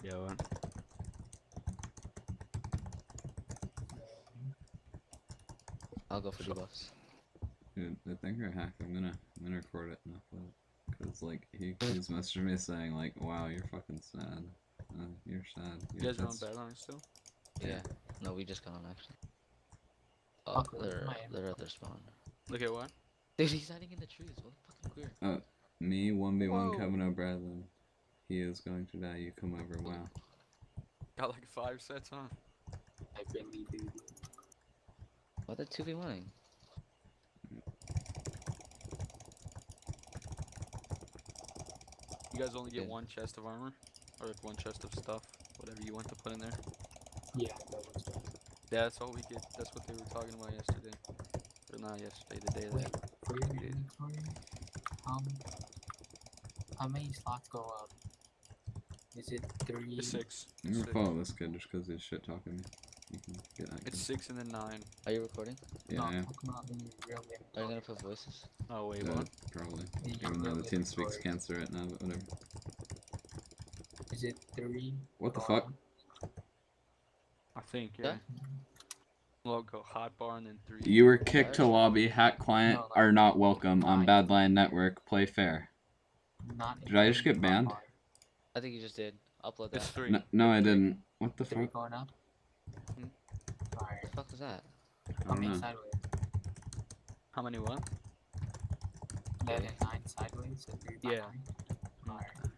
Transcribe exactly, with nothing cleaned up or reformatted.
Yeah, what? I'll go for debuffs. Dude, I think you're hacked. I'm gonna, I'm gonna record it and upload it. Cause like he, he's messaging me saying like, "Wow, you're fucking sad. Uh, you're sad." You guys are on that's- Badlion still? Yeah. Yeah. No, we just got on actually. Oh, they're they're at their spawn. Look at what? Dude, he's hiding in the trees. What fucking queer? Uh, me one v one Whoa. Kevin O'Brien. He is going to die. You come over. Wow. Got like five sets on. I really do. Why the two v one? You guys only get Yeah. one chest of armor? Or like one chest of stuff? Whatever you want to put in there? Yeah, that was good. Yeah, that's all we get. That's what they were talking about yesterday. Or not yesterday, the day Wait, that. for your You did. inventory, um, how many slots go up? Is it three? It's six. I'm It's gonna six. follow this kid just cause he's shit talking me. You can get that. It's kid. six and then nine. Are you recording? Yeah, no, I I'm am. talking about in your real Are you inventory. gonna put voices? Oh, wait, Uh, what? probably. In your Even though real the team speaks inventory. cancer right now, but whatever. Is it three? What the go fuck? up? I think, yeah. Yeah. Logo, hotbar, and then three. You were kicked to lobby. Hack client No, no. are not welcome on Nine. Badlion Network. Play fair. Not Did I just get including banned? hotbar. I think you just did. Upload It's that. three. No, no, I didn't. What the Three fuck? going up? Hmm. Alright. What the fuck was that? I How don't many know. sideways? How many what? Nine and nine sideways, so three by Yeah. nine. Alright.